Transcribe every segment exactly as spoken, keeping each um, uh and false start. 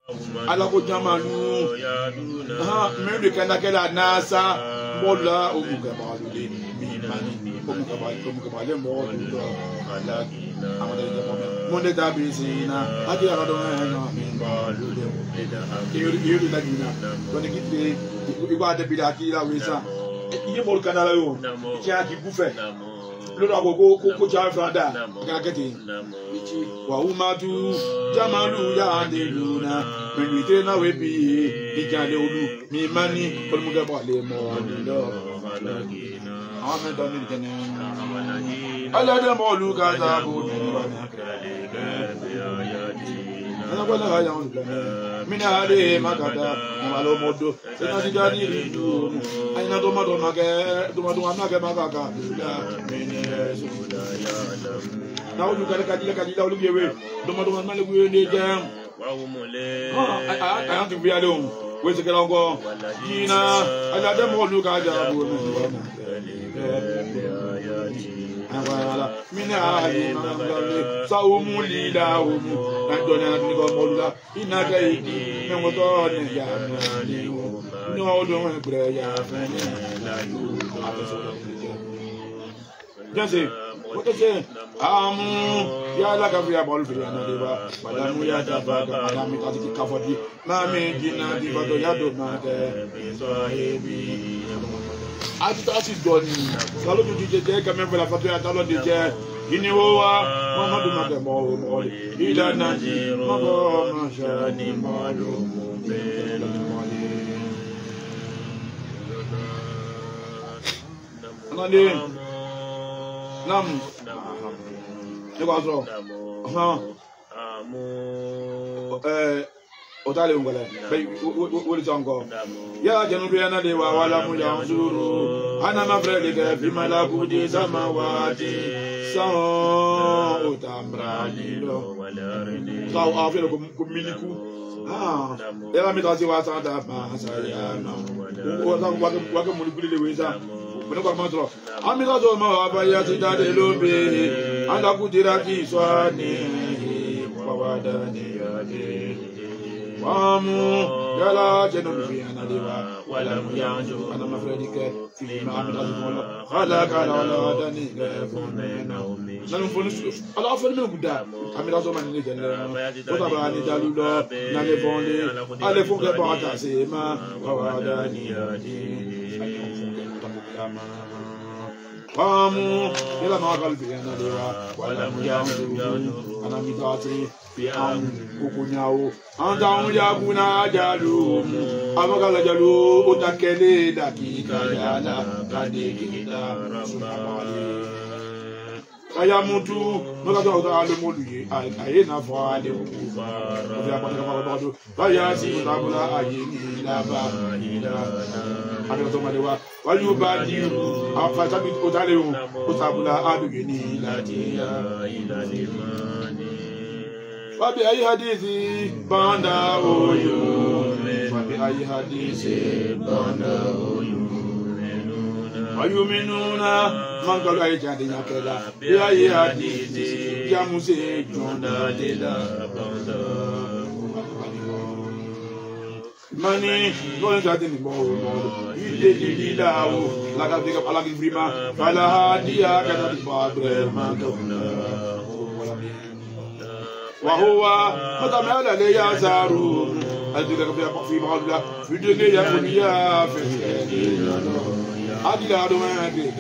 ala ko jamalu ha me de kana kala nasa mola o muga balu le mi mani o muga balu o muga balu mo do ala amade jamalu monde tabisina ati ala do na mi balu le yuru yuru da dina woni kiti igba de bilaki la wesa iye mo kana la yo ti a ki bufe lọ́dọ̀ àkókò kókó tí a fẹ́ dà gàgẹ́tì wà ó máa tú jamalu yá àdé lónà pẹ̀lú ìtẹ́ náà wé bí ìjà lé olú mi máa ní olùmúgẹ́bọ̀ lè mọ̀ nílò àwọn mẹ́ta ní ìtẹ́nẹ́ aládé mọ́ olú kájà bó nínú wà ní ẹnàgbọ́n náà yà wọ́n lùlẹ̀ mina ale makata nimalo modo sena dijani rindu aina do mado mage do mado mage magaka la mene suda ya lam na ulu kale kadila kadila ulu yewe do mado male buye ne jam wa umule ah ayan ti biya lehun we se kala ngo jina ala de mo lu ka ja bo mi awala mina ali mangale saumu lila umu nadona ni ko molula inaga idi me woto ne ya ni no odo me bre ya fene la yu jase woto se amu ya la ka ya bol fi na de ba madamu ya da ba ga madamu ta ti ka fodi ma me dina di ba do ya do ma ke so hebi ati ati doni salo tu dije je quand même la fato ya talo dije ini wa Muhammadu magamo mo ila naji mago ma shani malu mubel nani nam ne ko so ha amu eh otale ngole be woli tongo ya janu bi ana de wa wala mu yanzuru ana mafrele ke fi malakuti samawati sa utamra lilo sa afelo ko miliku ah era mi tasi wa sa da ma sa ya no ko sa wa wa ke mu libile we sa mo ko ma tro ami ka do ma wa ba ya ti da de lo be anda ku dira ki swani wa wa da ni ya de Wamu yala jenu bi anadiwa wala muyanju ana mafredike fi ma amazimola khala kala wala dani ga fonena nanu fonu ala fonu me guda amira zo man ni jenne o ta ba ni dalulo na le bonle ale fon ke ba ta se ma wala dani adi Wamu yala ma qalbi anadiwa wala muyanju ana mitati Piang kukunyao anda unyabuna jalu amagala jalu utakele dakika yana kadikita subhanallah kaya mutu magato alo moluye ayena faale ukufar ya kwanga mabado kaya si tabula ayini laba ila ana to malewa walubadiru afata bit otale utabula adugeni latia ila limani Fabi ayi hadithi banda oyo Fabi ayi hadithi banda oyo Ayuminuna mangalu ayi jadi nyakela Bi ayi hadithi Jamuse jonda dela banda Mani Kone jadi ni mo Ide di lao Laga diga palagi prima Fala hadia Kata di padre Mantona وهو مدام على لي يزارون أديك في في بعض في الدنيا دنيا في أديك أدوم أديك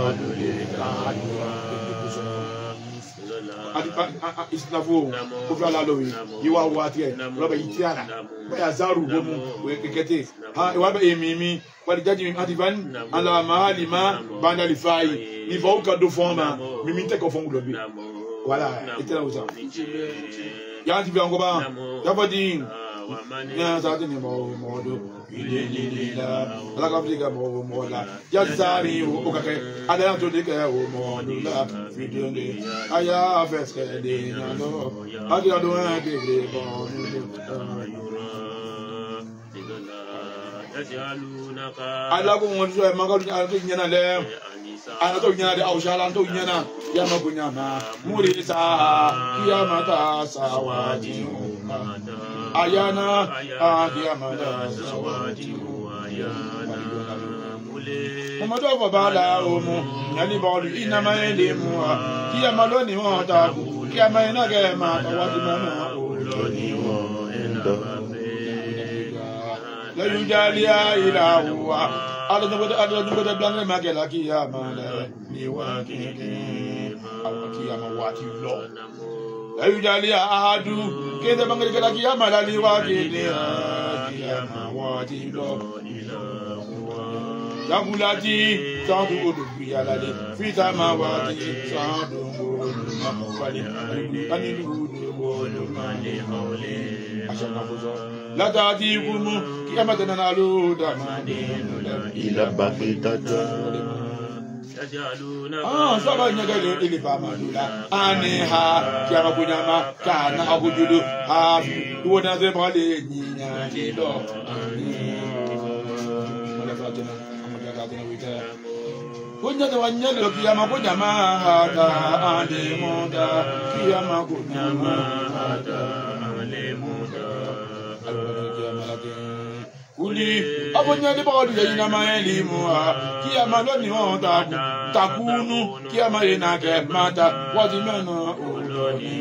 أديك إسنافو كفلا لالوي يوا واتيه ربع يتيانا ويزارو بوم وكتي ها وابا إميمي ولجاجي من أديفان على محل ما بان الفاي نفوق كدو فما ميمين تكفون لبي Voilà, et là où ça. Il y a un petit peu encore bas. Il y a pas dit. Il y a un certain numéro de. Il est là. La Afrique a bon mot là. Il y a des amis au café. À l'entour des cœurs au monde là. Vidéo de. Aya fait ce qu'elle dit. Non. À qui a donné un degré bon. Allah ko mon so e magal ala to nyana le ala to nyana de awshala to nyana ya ma ko nyama muri sa ya mata sawati umma ayana akiyamada Momodo bala omo nyali bolu inama elemu kiyama ni won ta ku kiyama ina ge ma tawadi mama oloni won enda la yujalia ila huwa ala nbodo ala nbodo blanle magela kiyama ni wa kini kiyama wati lo la yujalia ahadu kede bangere kala kiyama la ni wa kini kiyama wati lo Yabulati, Sandu Guyalade, Fita Mawati, Sandu Mawali, Anilu, Mani Hole, Ashanafuzo, Latati Gumu, Kiamatanalo, Damani, Ila Bakita. Ah, Saba Nagale, Ilipamadula, Aneha, Kiamabunyama, Kana Abudu, Ah, you want to say, Nina, Tido, Kunya the one yellow Kiyama Kuyama Hada Ande Monda Kiyama Kuyama Hada Ande Monda Uli Abonya de Bodi Inama Elimua Kiyama Loni Monda Takunu Kiyama Enake Mata Wazimeno Uloni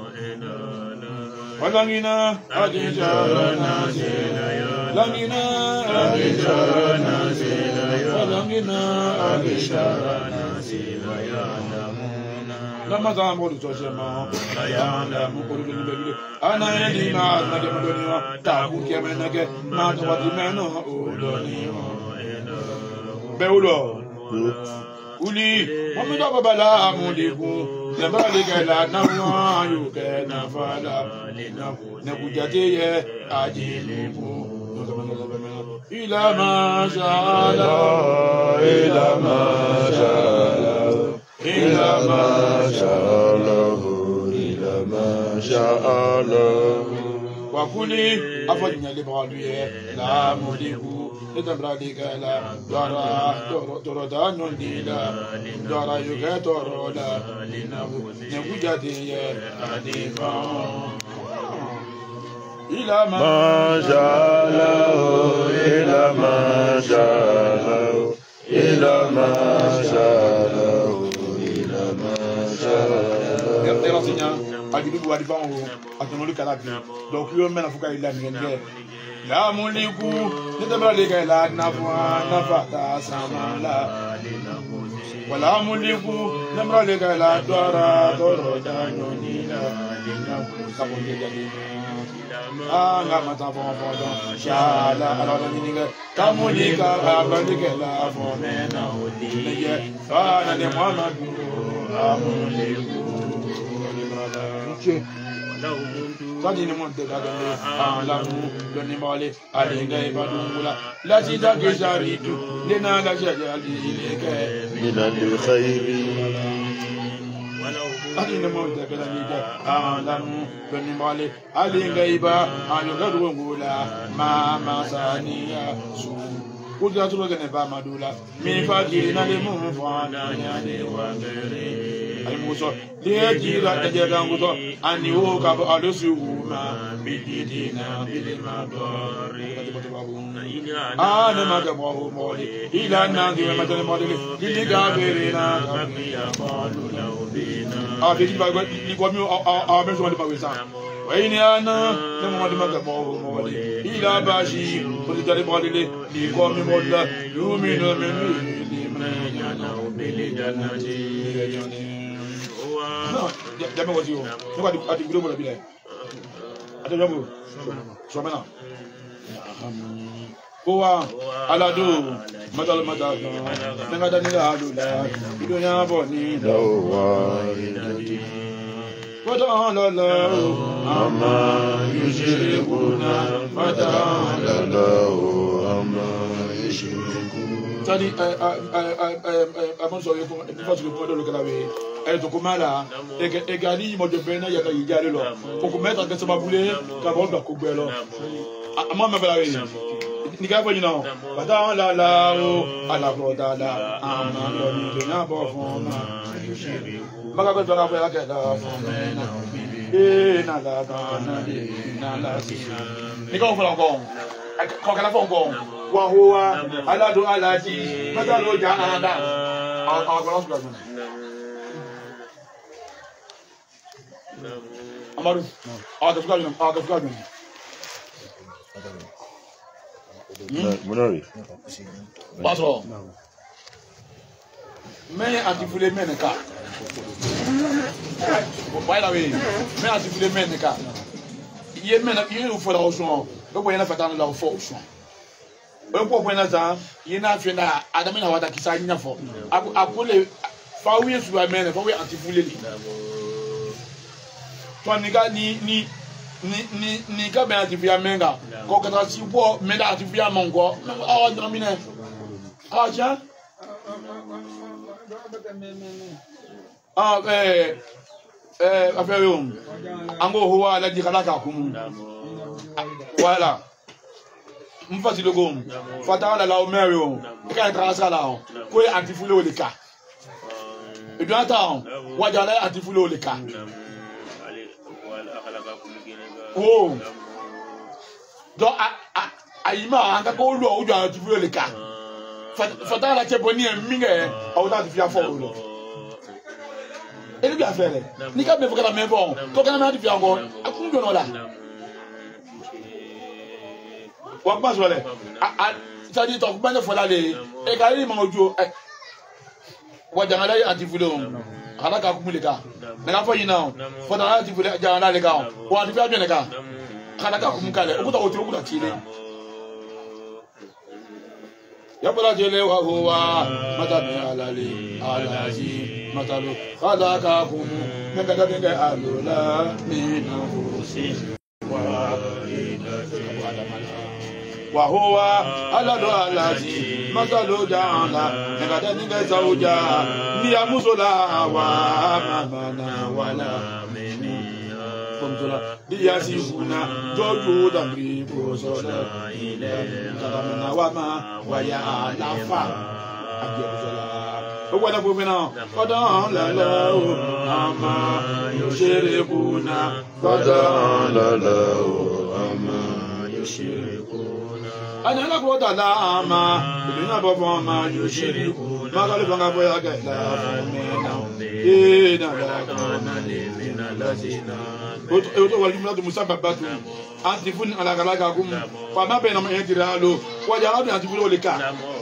Walangina Adija Nazela Langina Adija Nazela Langina Adija Nazela Yandamuna Lamaza Modu Toshema Yandamu Kudu Ana Edina Nage Madonio Tabu Kemenage Mata Watimeno Ulonio Beulo Uli Momido Babala Mudiku Never Ligala Nawa Yuke Nafala Nebujate Ajilibu Ila Mashallah Ila Mashallah Ila Mashallah Ila Mashallah Wakuli Afanya Libaluye La Mudiku Nitambra Ligala Dara Dora Dano Lila Dara Yuke Torola Nebujate Adifa Ila Mashallah, Ila Mashallah, Ila Mashallah, Ila Mashallah. Dia rasanya pagi tu buat di bawah, atau nulis kalabi. Dokumen mana fuka ila mengende. La muliku, kita beralih ke la nafwa nafata sama la. Wala muliku, kita beralih ke la dora doro jangan nila. Kamu jadi. Ah, mata bon bon, shala ala ninga, kamulika abalika la fomena odiye, ana de Muhammadu amuliku Tadi ni monte kadale, ala mu doni male, alinga ibadula, la sita kesaritu, lena la jajali leke, minal khairi. Adi ne mo de bela ni de alamu beni male alinga iba anuga duongula mama sania su kuja tulo gene ba madula mi fakiri na le mu fana nya de wa bere ai muso de jira de je ganguso ani o ka ba alusu ma bidina bil madori ah ne ma ga mo mo ila na di ma de mo de li ga bere na ka ya malu na obina ah bi ba ni ko mi a me so de ba we sa we ni ana ne mo de ma ga mo mo ila ba shi ko de jare mo de ni ko mi mo la yu mi no me ni me nya na obele janati Jame was you. No, I think we don't be there. I don't know. So, man. Go on. Alado. Madal Madal. Nangadania Alula. You don't have any. No. What on the low? Ama. Usually, Madal. Ama. Tadi, I, I, I, I, I'm sorry, I'm going to look at me. Et donc, Mala, et Gani, moi de Bena, il y a des gars là. Pour qu'on mette un peu boulé, qu'avant de couper là. À moi, ma belle, ni qu'à venir non. Madame la la, à la broda là, à ma bonne, de n'importe quoi. Ma gueule de la vraie gueule là, e na la kana na la sina ni ko fala ko ko kala fo ko wa huwa ala do ala ji mata lo ja anda a a ko los gazo amaru a do gazo a do gazo Munori. Pastor. Mais anti-foulé meneka. By the way, mais anti-foulé meneka. Ye mena ye u fola osun. O bo yana fata na fo osun. O po po na za, ye na fi na adami na wata kisa nya fo. Akole fa wi su ba mena, fa wi anti-foulé li. To niga ni ni ni ni ni ka be anti-foulé menga. Ko ka si bo mena anti-foulé mongo. Ah domine. Ah ja. Ah eh eh affaire yo ango huwa la dikalaka kumu voilà mfati logo fatala la omerio ka transala la ko antifoulé o le ka et bien attends wajala antifoulé o le ka oh donc ayima anga ko lo o jo antifoulé o le ka fatala la cheboni minge au ta fia fo lo ele bi afele ni ka be fo kala me bon ko kana ma di fia ngo akun do no la wa pa so le a ça dit to ba ne fo la le e ka ri ma ojo wa jangala antifoulé o ala ka kumule ka na ka fo yina fo na antifoulé jangala le ka wa di fia bi ne ka kana ka kumukale o ko ta o tiro ku ta chile Yabla jele wa huwa matabi alali alaji matalu khadaka kumu mengada denga alula mina fusi wa wa huwa aladu alaji matalu jana mengada denga sauja niya musula wa mamana wala dia sibuna jojo damri bosola ile tamana wama waya alafa abiyola o wala bo mena fadan la la o ama yushrikuna fadan la la o ama yushrikuna ana la ko da la ama bina bo fo ma yushrikuna magale banga boya ga la mena e na la kana le mina lazina oto wali mna musa babatu antifun ala galaga gum fa ma be na ma yedira lo waja adu antifun o le ka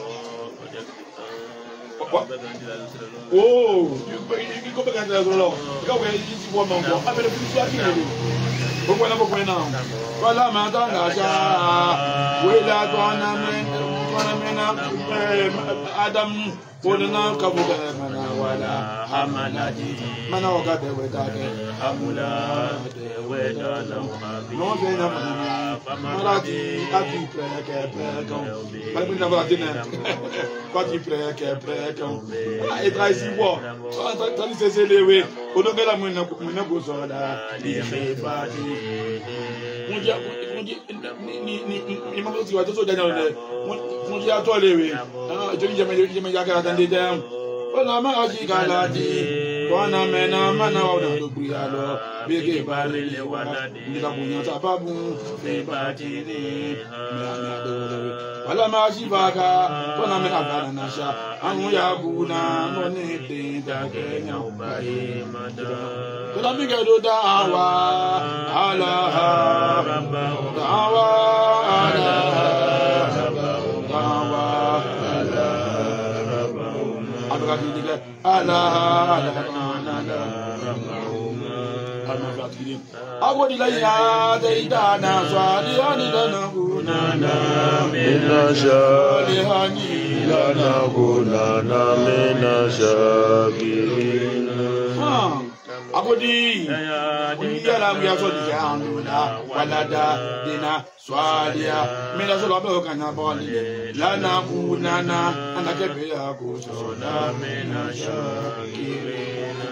oh ko be kan dira lo ka we yi ti wo mo mo abere fu ti aki le o ko na ko na wala ma ta na ja we la to na me na me na adam Wona kabuga mana wala amaladi mana oga de weda de amula de weda na no be na mana di ati preke preke bale bi na wala dina kwa ti preke preke e trai si wo ta ni se lewe odonga la mena mena go so da di fa di munja munji ni ni ni mo ti wa to so jana le munji ato lewe ah jo je me je me ya ka de dem wala ma aji kala di wana mena mana wa na do buya lo bege bare le wana di la bunya ta babu be bati ni wala ma aji baka wana mena bana na sha anu ya buna no ni de da kenya ubai mada kala mi ga do dawa ala rabba dawa ala dawa ala agodi la ya de dana swadi ani dana kunana minasha lihani lana kunana minashakirina agodi yala mu ya so di anuna walada dina swadia mina so lo be o kana boli lana kunana anake be ya ko so na mina shakirina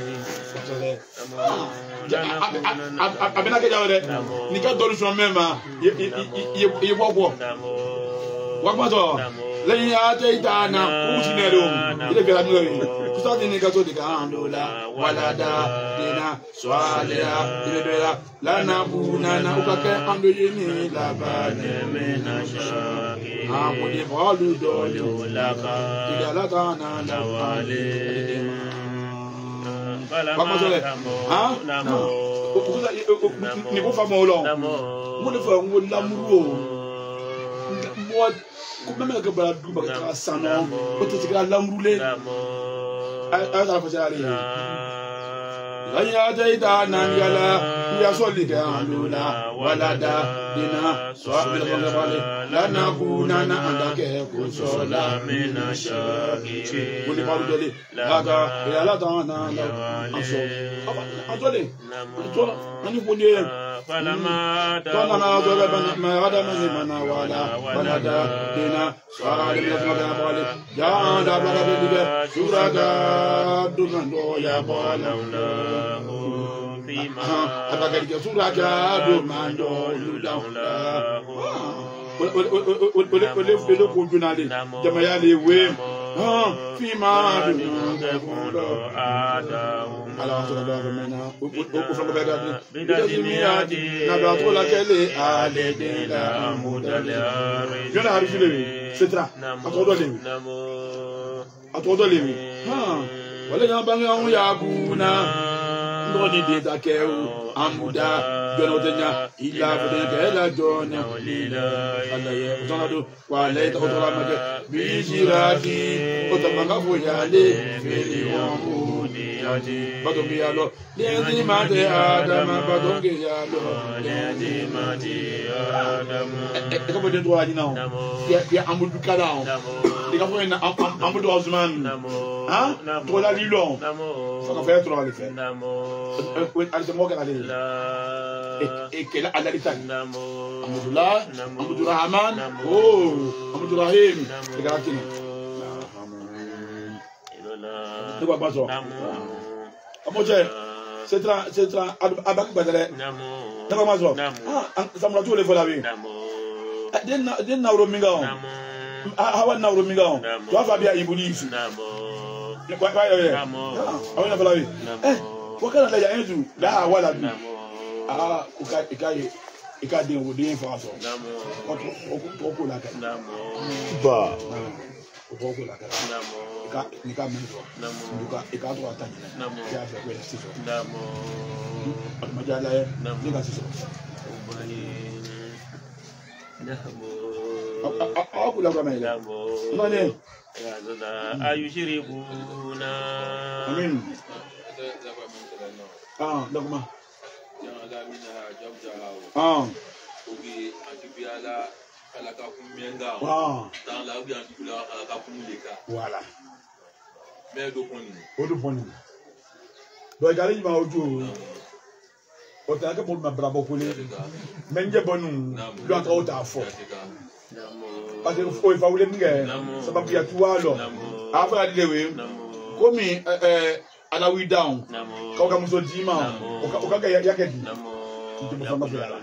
abena ke jawo de ni ka dolu so mema ye ye bobo wa kwa to leyin ya te dana ku ti ne lo ile be la mi Ustadi ni kato di kandola walada dina swalea dibela lana bunana ukake ando yini labane menasha amudi balu dolu laka idala kana lawale Papa Zole ah namo ni ko fa mo lo mo le fa mo lamuro mo ko me ka bala du ba ka sano ko te ka lamrule ay ay ta fa jari Aya jaita nangala ya solika andula walada dina swabil kongabale lana kunana andake kusola mina shakiri kuni paru dole laga ya la dana la aso atole atole ani kuni falama dana na dole bana ma ada mani mana wala walada dina swabil kongabale ya anda bala diga suraga dunando ya bala Apakah dia surah jadu mando lula oleh oleh oleh oleh kujunali jamaya lewe fima dunga kondo ada ala surah jadu mana ufang berada di dimiati nada tola kele ale de la mudala jona harus lewe setra atodo lewe atodo lewe ha wala ngabang yang yabuna Noni de dakeu amuda jonodenya ila bedela jona lila alaye utanado wale totola mage bijirati otamanga boyale feli wamudi ati badongi yalo lezi mate adama badongi yalo lezi mate adama e ko bode to ani nawo ya ya amudu kala on de ka fo na amudu osman hein to la lilon ça va faire trop le faire Alisa moga na lele e kela adalita Alhamdulillah Abdurrahman oh Abdurrahim tigarakini to ba bazo amoje setra setra abak badale to ba mazo ah samra to le fola bi den den na ro minga on hawa na ro minga on to afa bia ibulisi kwa kwa yo awu na fola bi eh wakala la yanzu la wala bi ah uka ikai ikade wodi fa so namo ko ko la ka namo ba ko ko la ka namo ika nika mendo namo ika ika to atanya namo ya fa kwela siso namo majala ya nika siso ubani namo aku la kama ile namo nani ya zada ayushiribuna amin ah dokuma ah ogi antibiala ala ka kumenga ah dans la bien antibiala ala ka kumuleka voilà mais do poni o do poni do gari ma ojo o ta ka mo ma bravo poli menje bonu do aka o ta fo parce que faut fa wule nge sababu ya tualo afa dilewe komi eh ala we down ka ka muso dima o ka ga yake di ndipo fama fela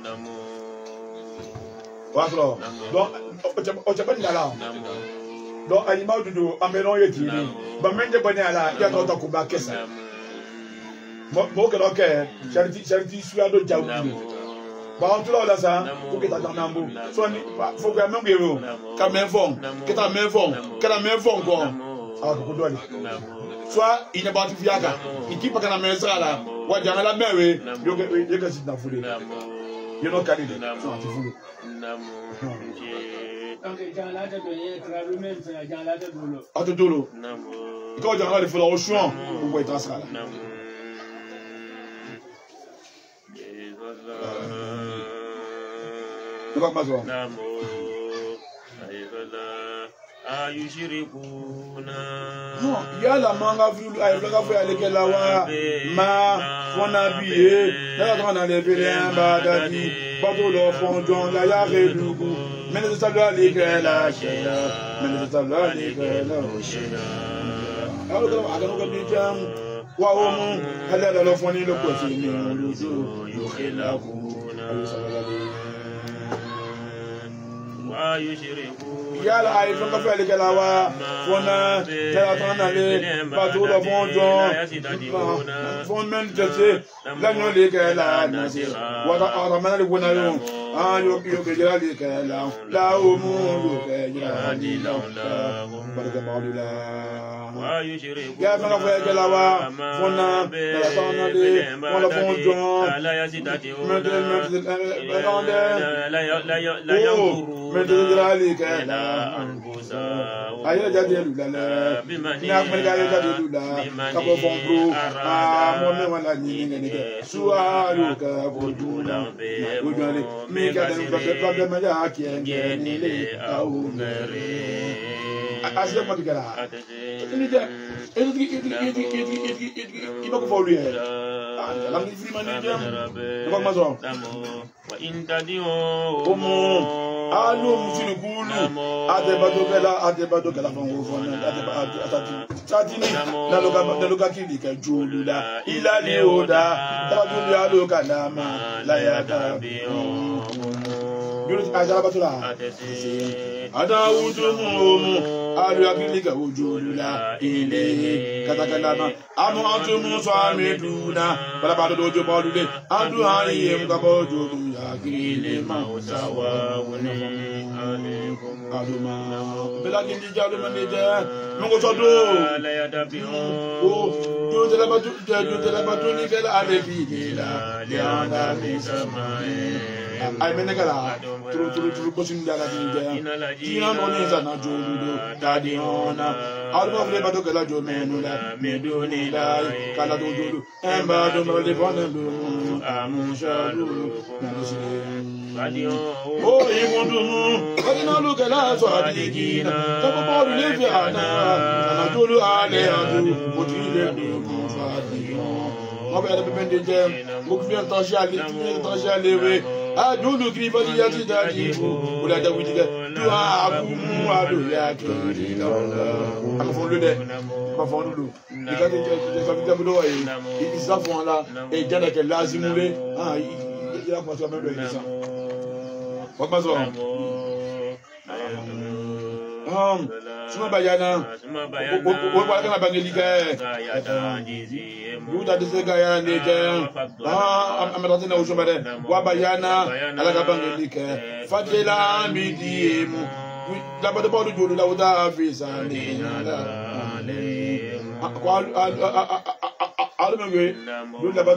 waslo donc o chaba ni ala donc anima dudu ameno yeti ni ba menje bani ala ya ka ta ko ba kesa mo mo ke roke charity charity suado jawu ba on tula la sa ko ke ta nambu so ni fo ga mengero ka menfon ke ta menfon ka ta menfon ko a ko do ni soit il n'est pas tout fiaga il dit pas qu'on a mis ça là ouais dans la mer oui il y a que c'est dans foulée il y a nos canines sont anti foulée donc dans la tête de y travailler même ça dans la tête de l'eau à tout l'eau quand dans la il faut le chouan pour voir ça là tu vas pas voir ayushirikuna no yala manga vulu ay bloga fo ale kela wa ma fona biye la grande le bien badadi bato lo fondon la ya redugu men de sabla le kela shela men de sabla le kela shela alors que agano ko jam wa o mu ala lo foni lo ko ti ni luzu yukhilakuna yala ay fon ka fele kala wa fona kala tana le bato do fon jon fon men jete la no le kala nasi wa ta ara man le wona yo an yo yo ke jala le kala la o mu yo ke jala di la baraka maulila wa yushriku ya fon ka fele kala wa fona kala tana le wala fon jon la yazidati men men la la la yankuru men jala kala ayo jadi lula ni akmel ga jadi lula kabo bombro ah mo me wala ni ni ni suwa lu ka bodula bodule mi ga den ba ba ma ja ki ni le au mere asle mo digala ni de edu edu edu edu edu iba ko folu ye la mi fri mani jam ko ma so wa intadio omo alu musinu kulu adebado bela adebado bela fon wo fon adebado atati tatini na loga na loga kili ka julula ila le oda tabadu ya lo kanama la ya tabi yuru ajara batula ada wujumu alu akili ka julula ile katakalama amu antumu swameduna bala bado dojo bodule adu haye mgabo julula kile mausawa woni aduma bela kindi jalu manija mungo todo la ya dabi o yo de la batu yo de la batu ni kala alebi la ya da bi samae ay menekala turu turu turu kosin dala dinja tina no ni sana joludo dadi ona alba vle bado kala jo menula medoni la kala do jolu emba do mo le bonendo amushalu nanisile o imundu kadina lu kala so adigina tabo bodu le fi ana ana jolu ale adu otile do fadiyo mo be be bende je mo fi en tanjali en tanjali we adulu krifa di yati dadi ula da widiga du abumu adu ya kiri longa am fon le de ma fon lu ni ka de de ka bi do yi isa fon la e jana ke lazimule ah il a pas même le ça wa ma so um suma bayana o wala kana bangelika yuda disega ya ndeje ah amerate na ushomare wa bayana ala ka bangelika fadila midiemu la bado bodu jodu la uda afisa ni ala kwa alu menwe